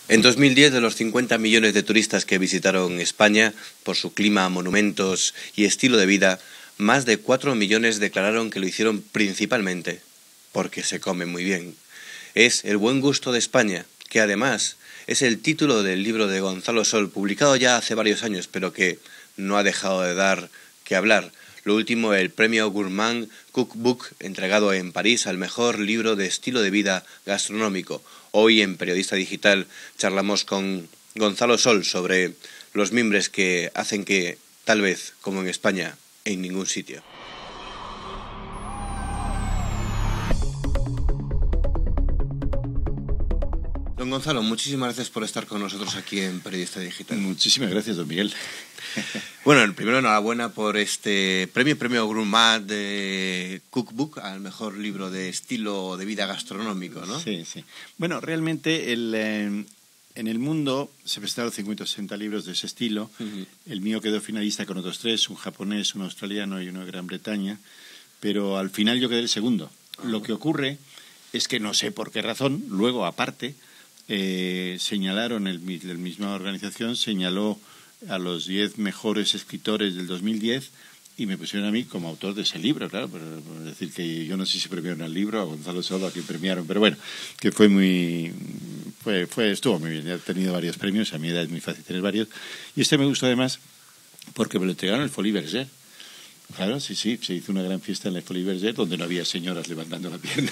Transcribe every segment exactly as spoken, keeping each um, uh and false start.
En dos mil diez, de los cincuenta millones de turistas que visitaron España, por su clima, monumentos y estilo de vida, más de cuatro millones declararon que lo hicieron principalmente porque se come muy bien. Es El buen gusto de España, que además es el título del libro de Gonzalo Sol, publicado ya hace varios años, pero que no ha dejado de dar que hablar. Lo último, el premio Gourmand Cookbook, entregado en París al mejor libro de estilo de vida gastronómico. Hoy en Periodista Digital charlamos con Gonzalo Sol sobre los mimbres que hacen que, tal vez, como en España, en ningún sitio. Don Gonzalo, muchísimas gracias por estar con nosotros aquí en Periodista Digital. Muchísimas gracias, don Miguel. Bueno, primero enhorabuena por este premio, premio Gourmand de Cookbook al mejor libro de estilo de vida gastronómico, ¿no? Sí, sí. Bueno, realmente el, eh, en el mundo se presentaron cincuenta o sesenta libros de ese estilo. Uh-huh. El mío quedó finalista con otros tres, un japonés, un australiano y uno de Gran Bretaña, pero al final yo quedé el segundo. Uh-huh. Lo que ocurre es que no sé por qué razón, luego aparte, eh, señalaron, el, la misma organización señaló a los diez mejores escritores del dos mil diez y me pusieron a mí como autor de ese libro, claro, por, por decir que yo no sé si premiaron al libro, a Gonzalo Sol, a quien premiaron, pero bueno, que fue muy, fue, fue, estuvo muy bien, ya he tenido varios premios, a mi edad es muy fácil tener varios, y este me gustó además porque me lo entregaron el Folies Bergère. Claro, sí, sí, se hizo una gran fiesta en el Folies Bergère donde no había señoras levantando la pierna.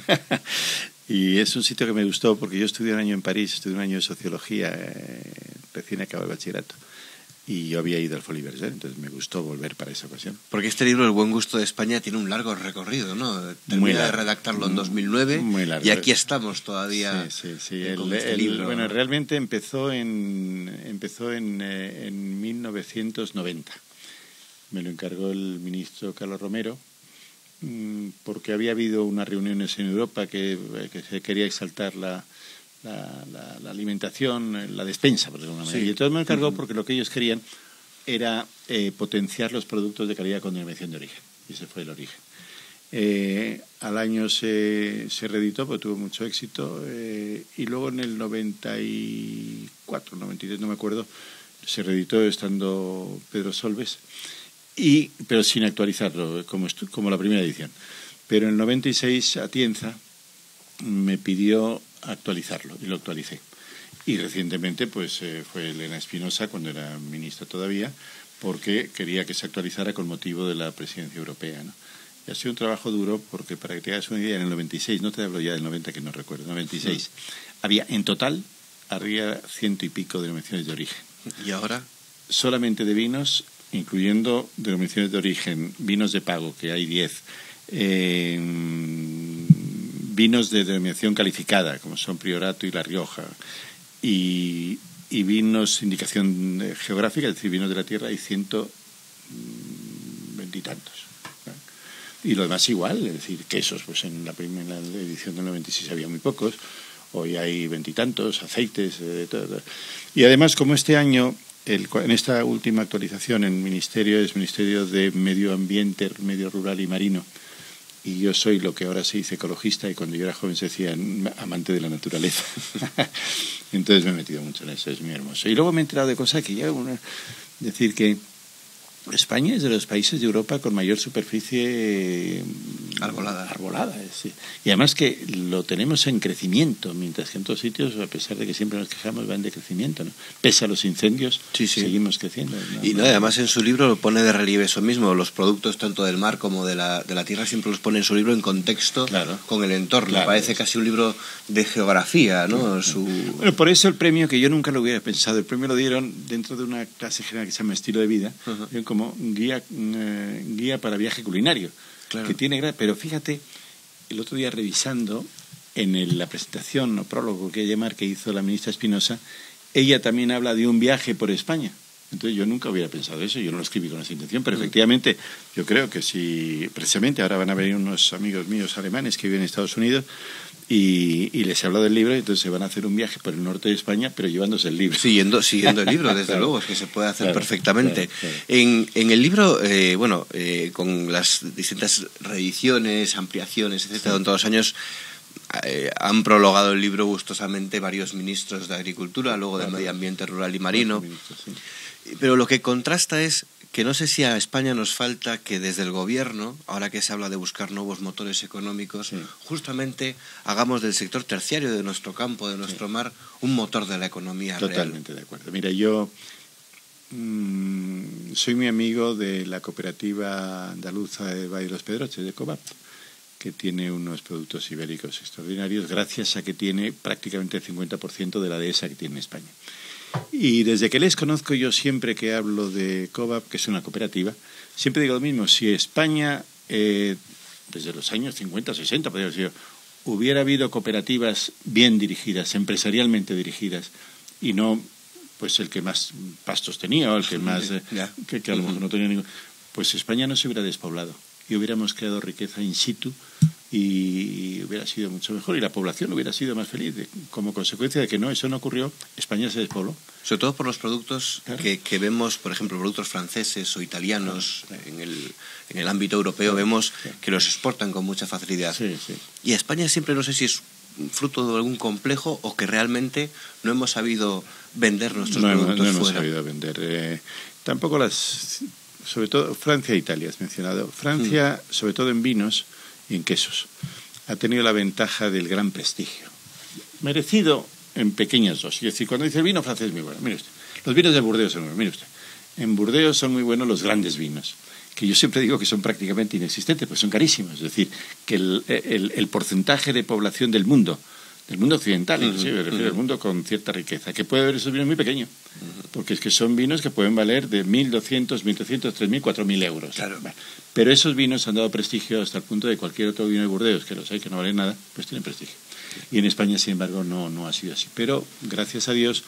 Y es un sitio que me gustó porque yo estudié un año en París, estudié un año de sociología, eh, recién acabé el bachillerato. Y yo había ido al Folies Bergère, entonces me gustó volver para esa ocasión. Porque este libro, El buen gusto de España, tiene un largo recorrido, ¿no? Terminé de redactarlo en dos mil nueve muy largo. Y aquí estamos todavía. Sí, sí, sí. Con el, este el, libro. Bueno, realmente empezó en empezó en, eh, en mil novecientos noventa. Me lo encargó el ministro Carlos Romero, porque había habido unas reuniones en Europa que, que se quería exaltar la... La, la, la alimentación, la despensa, por decirlo de alguna manera. Sí. Y entonces me encargó porque lo que ellos querían era eh, potenciar los productos de calidad con denominación de origen. Y ese fue el origen. Eh, al año se, se reeditó, porque tuvo mucho éxito, eh, y luego en el noventa y cuatro, noventa y tres, no me acuerdo, se reeditó estando Pedro Solbes, y, pero sin actualizarlo, como, como la primera edición. Pero en el noventa y seis Atienza me pidió actualizarlo y lo actualicé. Y recientemente pues eh, fue Elena Espinosa, cuando era ministra todavía, porque quería que se actualizara con motivo de la presidencia europea, ¿no? Y ha sido un trabajo duro porque, para que te hagas una idea, en el noventa y seis, no te hablo ya del noventa que no recuerdo, noventa y seis, sí. Había en total, había ciento y pico denominaciones de origen. ¿Y ahora? Solamente de vinos, incluyendo denominaciones de origen, vinos de pago, que hay diez, eh, vinos de denominación calificada, como son Priorato y La Rioja, y, y vinos de indicación geográfica, es decir, vinos de la tierra, hay ciento veintitantos. Y lo demás igual, es decir, quesos, pues en la primera edición del noventa y seis había muy pocos, hoy hay veintitantos, aceites, de todo. Y además, como este año, el, en esta última actualización, el Ministerio es Ministerio de Medio Ambiente, Medio Rural y Marino, y yo soy lo que ahora se dice ecologista, y cuando yo era joven se decía amante de la naturaleza. Entonces me he metido mucho en eso, es muy hermoso. Y luego me he enterado de cosas que ya... Una, decir que España es de los países de Europa con mayor superficie arbolada. arbolada sí. Y además que lo tenemos en crecimiento, mientras que en otros sitios, a pesar de que siempre nos quejamos, van de crecimiento, ¿no? Pese a los incendios, sí, sí. Seguimos creciendo. ¿No? Y no, además en su libro lo pone de relieve eso mismo, los productos tanto del mar como de la, de la tierra siempre los pone en su libro en contexto, claro, con el entorno. Claro, parece casi un libro de geografía, ¿no? Claro. Su... Bueno, por eso el premio, que yo nunca lo hubiera pensado, el premio lo dieron dentro de una clase general que se llama Estilo de Vida, uh-huh, como guía, eh, guía para viaje culinario, claro, que tiene, pero fíjate, el otro día revisando en el, la presentación o prólogo que llamar que hizo la ministra Espinosa, ella también habla de un viaje por España. Entonces yo nunca hubiera pensado eso, yo no lo escribí con esa intención, pero efectivamente yo creo que si, precisamente ahora van a venir unos amigos míos alemanes que viven en Estados Unidos y, y les he hablado del libro, y entonces se van a hacer un viaje por el norte de España, pero llevándose el libro. Siguiendo, siguiendo el libro, desde claro, luego, es que se puede hacer claro, perfectamente. Claro, claro. En, en el libro, eh, bueno, eh, con las distintas reediciones, ampliaciones, etcétera, sí, en todos los años, eh, han prologado el libro gustosamente varios ministros de Agricultura, luego de Medio Ambiente Rural y Marino. Pero lo que contrasta es que no sé si a España nos falta que desde el gobierno, ahora que se habla de buscar nuevos motores económicos, sí. justamente hagamos del sector terciario de nuestro campo, de nuestro sí. mar, un motor de la economía real. Totalmente de acuerdo. Mira, yo mmm, soy muy amigo de la cooperativa andaluza de Valle de los Pedroches, de COVAP, que tiene unos productos ibéricos extraordinarios, gracias a que tiene prácticamente el cincuenta por ciento de la dehesa que tiene España. Y desde que les conozco, yo siempre que hablo de COVAP, que es una cooperativa, siempre digo lo mismo. Si España, eh, desde los años cincuenta, sesenta, podría haber sido, hubiera habido cooperativas bien dirigidas, empresarialmente dirigidas, y no pues el que más pastos tenía o el que más, eh, que, que a lo mejor no tenía ningún, pues España no se hubiera despoblado y hubiéramos creado riqueza in situ y hubiera sido mucho mejor y la población hubiera sido más feliz. Como consecuencia de que no, eso no ocurrió, España se despobló. Sobre todo por los productos claro. que, que vemos, por ejemplo, productos franceses o italianos claro, claro. En, el, en el ámbito europeo, claro, vemos claro. que los exportan con mucha facilidad. Sí, sí. Y a España siempre no sé si es fruto de algún complejo o que realmente no hemos sabido vender nuestros no productos hemos, no fuera. hemos sabido vender. Eh, tampoco las... Sobre todo Francia e Italia has mencionado. Francia, mm. sobre todo en vinos y en quesos, ha tenido la ventaja del gran prestigio. Merecido en pequeñas dosis. Es decir, cuando dice el vino francés es muy bueno. Mire usted, los vinos de Burdeos son muy buenos. Mire usted, en Burdeos son muy buenos los grandes vinos, que yo siempre digo que son prácticamente inexistentes, pues son carísimos. Es decir, que el, el, el porcentaje de población del mundo, del mundo occidental, inclusive, uh-huh, me refiero uh-huh. al mundo con cierta riqueza, que puede haber esos vinos muy pequeños, uh-huh. porque es que son vinos que pueden valer de mil doscientos, mil trescientos, tres mil, cuatro mil euros. Claro. Bueno, pero esos vinos han dado prestigio hasta el punto de cualquier otro vino de Burdeos, que los hay que no valen nada, pues tienen prestigio. Y en España, sin embargo, no, no ha sido así. Pero, gracias a Dios,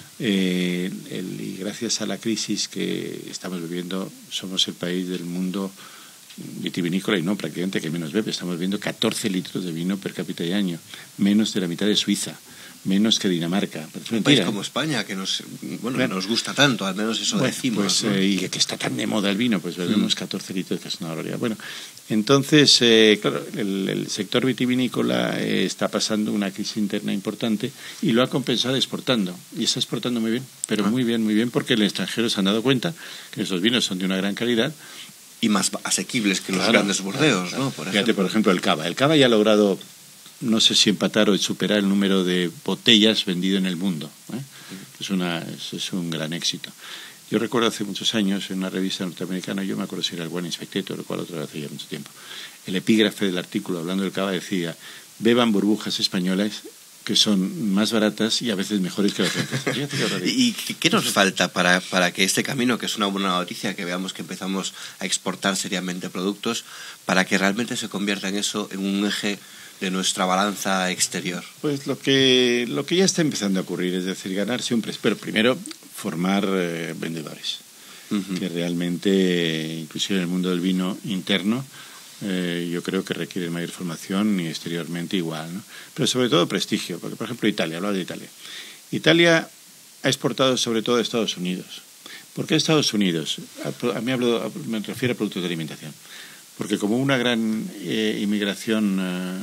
eh, el, y gracias a la crisis que estamos viviendo, somos el país del mundo vitivinícola y no prácticamente que menos bebe. Estamos viendo catorce litros de vino per cápita de año, menos de la mitad de Suiza, menos que Dinamarca. Un país como España, que nos, bueno, bueno, nos gusta tanto, al menos eso bueno, decimos. Pues, ¿no? eh, y que está tan de moda el vino, pues bebemos mm. catorce litros, que es una barbaridad. Bueno, entonces, eh, claro, el, el sector vitivinícola eh, está pasando una crisis interna importante y lo ha compensado exportando. Y está exportando muy bien, pero ah. muy bien, muy bien, porque los extranjeros se han dado cuenta que esos vinos son de una gran calidad. Y más asequibles que los claro, grandes Burdeos, claro, ¿no? Por Fíjate, ejemplo. por ejemplo, el cava. El cava ya ha logrado, no sé si empatar o superar el número de botellas vendido en el mundo. ¿eh? Es, una, es, es un gran éxito. Yo recuerdo hace muchos años en una revista norteamericana, yo me acuerdo si era el Wine Inspector o cual otra hace ya mucho tiempo, el epígrafe del artículo hablando del cava decía: beban burbujas españolas que son más baratas y a veces mejores que las francesas. ¿Y qué nos falta para, para que este camino, que es una buena noticia, que veamos que empezamos a exportar seriamente productos, para que realmente se convierta en eso, en un eje de nuestra balanza exterior? Pues lo que, lo que ya está empezando a ocurrir, es decir, ganarse un precio. Pero primero, formar eh, vendedores, uh-huh. que realmente, inclusive en el mundo del vino interno, Eh, yo creo que requiere mayor formación y exteriormente igual, ¿no? Pero sobre todo prestigio, porque por ejemplo Italia, hablaba de Italia. Italia ha exportado sobre todo a Estados Unidos. ¿Por qué Estados Unidos? A, a mí hablo, a, me refiero a productos de alimentación. Porque como una gran eh, inmigración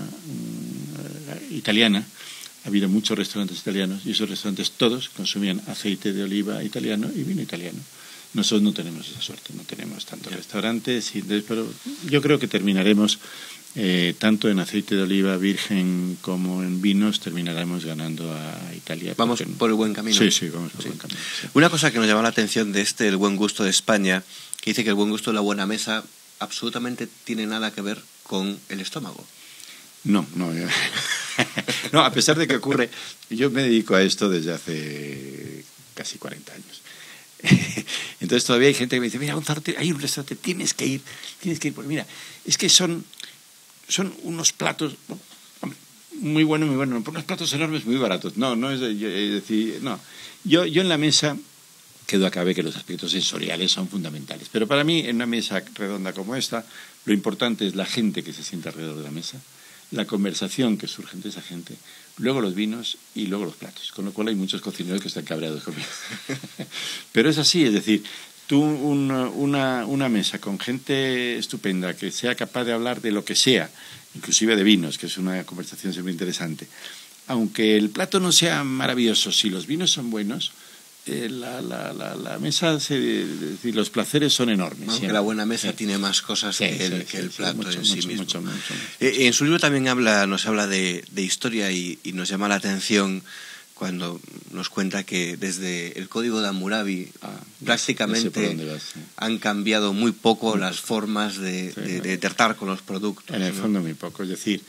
eh, italiana, ha habido muchos restaurantes italianos y esos restaurantes todos consumían aceite de oliva italiano y vino italiano. Nosotros no tenemos esa suerte, no tenemos tantos restaurantes, y, pero yo creo que terminaremos, eh, tanto en aceite de oliva virgen como en vinos, terminaremos ganando a Italia. Vamos porque... por el buen camino. Sí, sí, vamos por sí. el buen camino. Sí. Una cosa que nos llama la atención de este, el buen gusto de España, que dice que el buen gusto de la buena mesa absolutamente tiene nada que ver con el estómago. No, no. Yo... no, a pesar de que ocurre, yo me dedico a esto desde hace casi cuarenta años. Entonces todavía hay gente que me dice: mira, Gonzalo, hay un restaurante, tienes que ir, tienes que ir. Porque mira, es que son, son unos platos muy buenos, muy buenos, unos platos enormes muy baratos. No, no es, es decir, no. Yo, yo en la mesa, que duda cabe que los aspectos sensoriales son fundamentales. Pero para mí, en una mesa redonda como esta, lo importante es la gente que se sienta alrededor de la mesa, la conversación que surge entre esa gente, luego los vinos y luego los platos, con lo cual hay muchos cocineros que están cabreados conmigo. Pero es así, es decir, tú un, una, una mesa con gente estupenda que sea capaz de hablar de lo que sea inclusive de vinos, que es una conversación siempre interesante. Aunque el plato no sea maravilloso, si los vinos son buenos, eh, la, la, la, la mesa, se, decir, los placeres son enormes. Aunque siempre. la buena mesa sí. tiene más cosas sí, que, el, sí, que el sí, plato mucho, en sí mucho, mismo. Mucho, mucho, mucho. Eh, en su libro también habla, nos habla de, de historia y, y nos llama la atención cuando nos cuenta que desde el Código de Hammurabi ah, prácticamente vas, sí. han cambiado muy poco las formas de, sí, de, de tratar con los productos. En el ¿no? fondo muy poco. Es decir,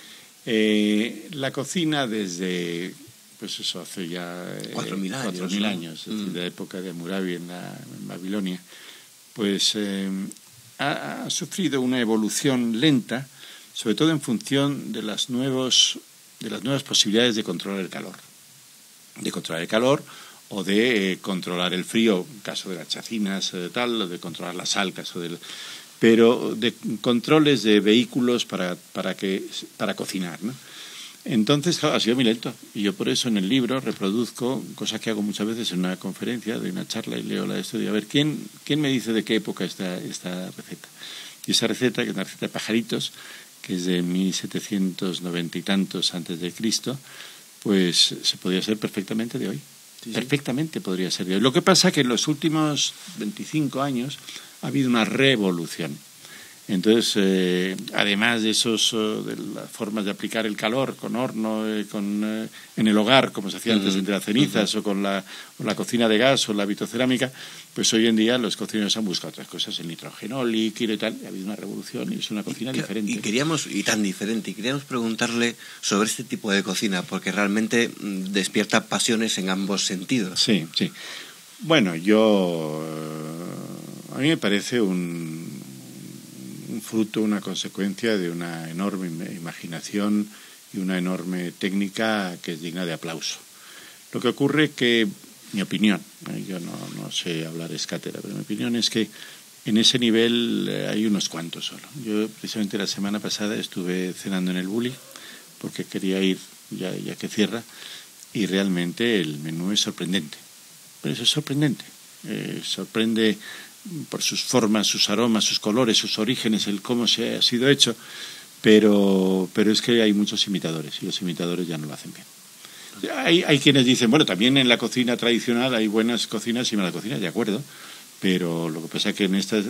eh, la cocina desde, pues eso, hace ya eh, cuatro mil años, cuatro mil ¿no? años, es decir, mm. de la época de Hammurabi en, la, en Babilonia, pues eh, ha, ha sufrido una evolución lenta, sobre todo en función de las, nuevos, de las nuevas posibilidades de controlar el calor. de controlar el calor o de eh, controlar el frío, en caso de las chacinas, eh, tal, o de controlar la sal, caso del... pero de controles de vehículos para, para, que, para cocinar, ¿no? Entonces, claro, ha sido muy lento. Y yo por eso en el libro reproduzco, cosas que hago muchas veces en una conferencia, de una charla, y leo la de esto, y a ver, ¿quién, quién me dice de qué época está esta receta? Y esa receta, que es una receta de pajaritos, que es de mil setecientos noventa y tantos antes de Cristo, pues se podría ser perfectamente de hoy. Sí, sí. Perfectamente podría ser de hoy. Lo que pasa es que en los últimos veinticinco años ha habido una revolución. Entonces, eh, además de esos, uh, de las formas de aplicar el calor con horno, eh, con, eh, en el hogar, como se hacía antes entre las cenizas, uh-huh. o con la, o la cocina de gas o la vitrocerámica, pues hoy en día los cocineros han buscado otras cosas, el nitrógeno líquido y tal. Ha habido una revolución y es una cocina y, diferente. Y queríamos, y tan diferente, y queríamos preguntarle sobre este tipo de cocina, porque realmente despierta pasiones en ambos sentidos. Sí, sí. Bueno, yo... A mí me parece un... un fruto, una consecuencia de una enorme imaginación y una enorme técnica que es digna de aplauso. Lo que ocurre que, mi opinión, yo no, no sé hablar es cátedra, pero mi opinión es que en ese nivel hay unos cuantos solo. Yo precisamente la semana pasada estuve cenando en el Bulli porque quería ir ya, ya que cierra, y realmente el menú es sorprendente. Pero eso es sorprendente. Eh, sorprende por sus formas, sus aromas, sus colores, sus orígenes, el cómo se ha sido hecho, pero, pero es que hay muchos imitadores y los imitadores ya no lo hacen bien. Hay, hay quienes dicen, bueno, también en la cocina tradicional hay buenas cocinas y malas cocinas, de acuerdo, pero lo que pasa es que en estas...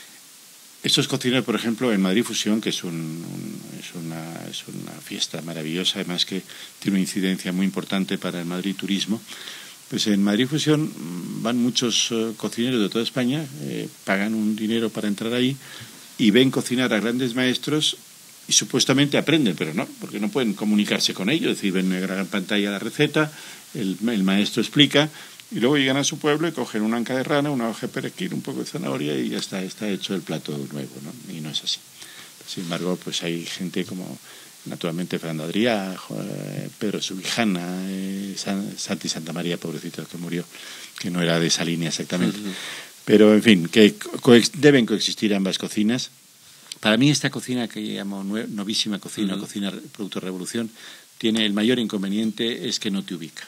Estos cocineros, por ejemplo, en Madrid Fusión, que es, un, un, es, una, es una fiesta maravillosa, además que tiene una incidencia muy importante para el Madrid Turismo, pues en Madrid Fusión van muchos uh, cocineros de toda España, eh, pagan un dinero para entrar ahí y ven cocinar a grandes maestros y supuestamente aprenden, pero no, porque no pueden comunicarse con ellos, es decir, ven en gran pantalla la receta, el, el maestro explica, y luego llegan a su pueblo y cogen una anca de rana, una hoja de perejil, un poco de zanahoria y ya está, está hecho el plato nuevo, ¿no? Y no es así. Sin embargo, pues hay gente como... naturalmente Fernando Adrià, Pedro Subijana, eh, Santi Santa María, pobrecito, que murió, que no era de esa línea exactamente. Uh-huh. Pero, en fin, que coex- deben coexistir ambas cocinas. Para mí esta cocina que llamo novísima cocina, uh-huh. cocina producto revolución, tiene el mayor inconveniente es que no te ubica.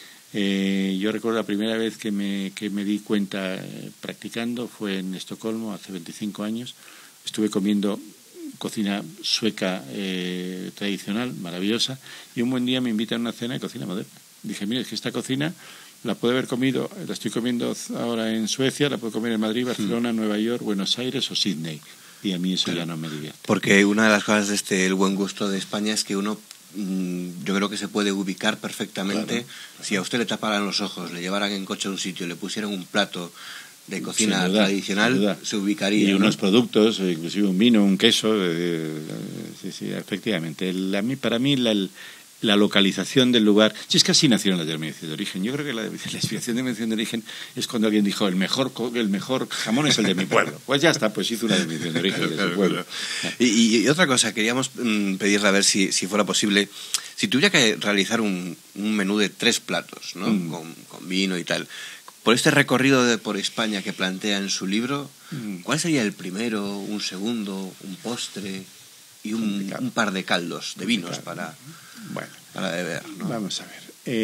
Eh, yo recuerdo la primera vez que me, que me di cuenta eh, practicando fue en Estocolmo, hace veinticinco años. Estuve comiendo cocina sueca eh, tradicional, maravillosa, y un buen día me invitan a una cena de cocina moderna. Dije, mire, es que esta cocina la puedo haber comido, la estoy comiendo ahora en Suecia, la puedo comer en Madrid, Barcelona, mm. Nueva York, Buenos Aires o Sydney, y a mí eso claro. ya no me divierte. Porque una de las cosas de este el buen gusto de España es que uno, mmm, yo creo que se puede ubicar perfectamente. Claro, claro. Si a usted le taparan los ojos, le llevaran en coche a un sitio, le pusieran un plato de cocina duda, tradicional, se ubicaría. Y ¿no? unos productos, inclusive un vino, un queso, eh, sí, sí, efectivamente. El, a mí, para mí la, la localización del lugar, si es que así nacieron las denominaciones de origen. Yo creo que la, la explicación de denominación de origen es cuando alguien dijo el mejor el mejor jamón es el de mi pueblo. Pues ya está, pues hizo una denominación de origen claro, de claro, su pueblo. Claro. Y, y otra cosa, queríamos mm, pedirle a ver si, si fuera posible, si tuviera que realizar un, un menú de tres platos, ¿no? Mm. Con, con vino y tal. Por este recorrido de por España que plantea en su libro, ¿cuál sería el primero, un segundo, un postre y un, un par de caldos, de vinos para, bueno, para beber? ¿no? Vamos a ver.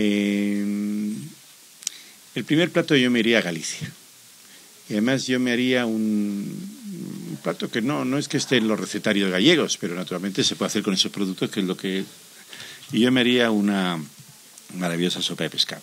Eh, el primer plato yo me iría a Galicia. Y además yo me haría un plato que no, no es que esté en los recetarios gallegos, pero naturalmente se puede hacer con esos productos, que es lo que... Y yo me haría una maravillosa sopa de pescado.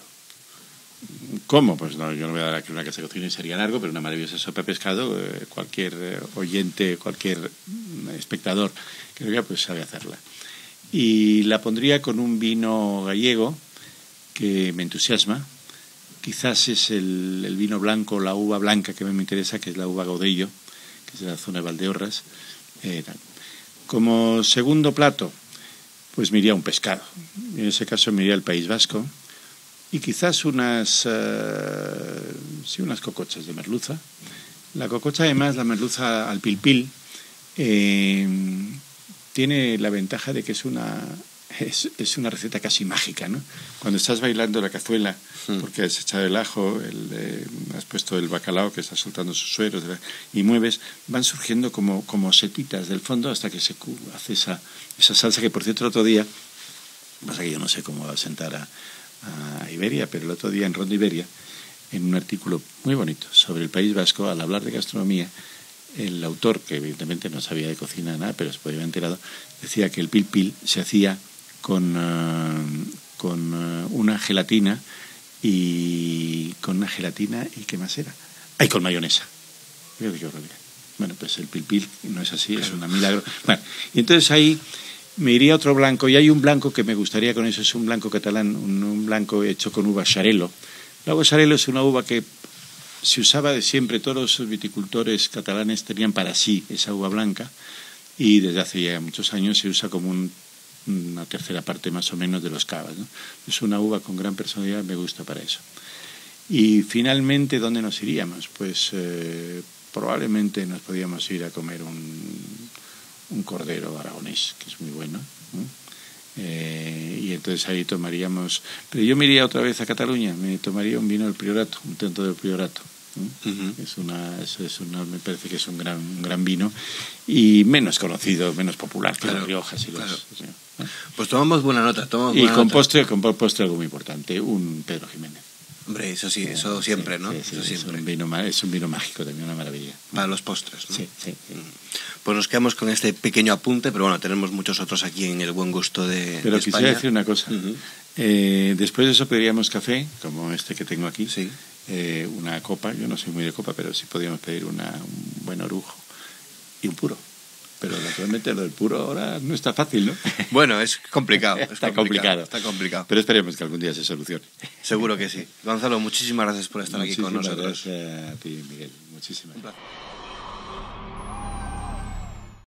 ¿Cómo? Pues no, yo no voy a dar aquí una casa de cocina y sería largo, pero una maravillosa sopa de pescado, eh, cualquier eh, oyente, cualquier espectador que lo vea, pues sabe hacerla. Y la pondría con un vino gallego que me entusiasma. Quizás es el, el vino blanco, la uva blanca que me interesa, que es la uva Godello, que es de la zona de Valdeorras. Eh, Como segundo plato, pues me iría un pescado. En ese caso me iría al País Vasco. Y quizás unas, uh, sí, unas cocochas de merluza. La cococha, además, la merluza al pilpil, eh, tiene la ventaja de que es una, es, es una receta casi mágica, ¿no? Cuando estás bailando la cazuela, mm. porque has echado el ajo, el, eh, has puesto el bacalao que está soltando sus sueros y mueves, van surgiendo como, como setitas del fondo hasta que se hace esa, esa salsa que, por cierto, el otro día, pasa que yo no sé cómo va a sentar a... a Iberia, pero el otro día en Ronda Iberia, en un artículo muy bonito sobre el País Vasco, al hablar de gastronomía, el autor, que evidentemente no sabía de cocina nada, pero se podía haber enterado, decía que el pil pil se hacía con, uh, con uh, una gelatina y con una gelatina y ¿qué más era? ¡Ay, con mayonesa! Bueno, pues el pil pil no es así, es un milagro. Bueno, y entonces ahí me iría otro blanco, y hay un blanco que me gustaría con eso, es un blanco catalán, un, un blanco hecho con uva Xarel·lo. La uva Xarel·lo es una uva que se usaba de siempre, todos los viticultores catalanes tenían para sí esa uva blanca, y desde hace ya muchos años se usa como un, una tercera parte más o menos de los cavas, ¿no? Es una uva con gran personalidad, me gusta para eso. Y finalmente, ¿dónde nos iríamos? Pues eh, probablemente nos podíamos ir a comer un... un cordero aragonés, que es muy bueno, ¿no? Eh, y entonces ahí tomaríamos... Pero yo me iría otra vez a Cataluña, me tomaría un vino del Priorato, un Tinto del Priorato, ¿no? Uh-huh. Es una, es, es una, me parece que es un gran, un gran vino, y menos conocido, menos popular que claro, las Riojas y los... Claro. O sea, ¿no? Pues tomamos buena nota. Tomamos y buena con nota. postre, con postre algo muy importante, un Pedro Jiménez. Hombre, eso sí, eso siempre, sí, ¿no? Sí, sí, eso es, siempre. Un vino, es un vino mágico también, una maravilla. Para los postres, ¿no? Sí, sí, sí. Pues nos quedamos con este pequeño apunte, pero bueno, tenemos muchos otros aquí en el buen gusto de, pero de España. Pero quisiera decir una cosa. Uh-huh. Eh, después de eso pediríamos café, como este que tengo aquí. Sí. Eh, una copa, yo no soy muy de copa, pero sí podríamos pedir una, un buen orujo y un puro. Pero naturalmente lo del puro ahora no está fácil, ¿no? Bueno, es complicado. Es está complicado, complicado. Está complicado. Pero esperemos que algún día se solucione. Seguro que sí. Gonzalo, muchísimas gracias por estar muchísimas aquí con nosotros. Gracias a ti, Miguel. Muchísimas gracias.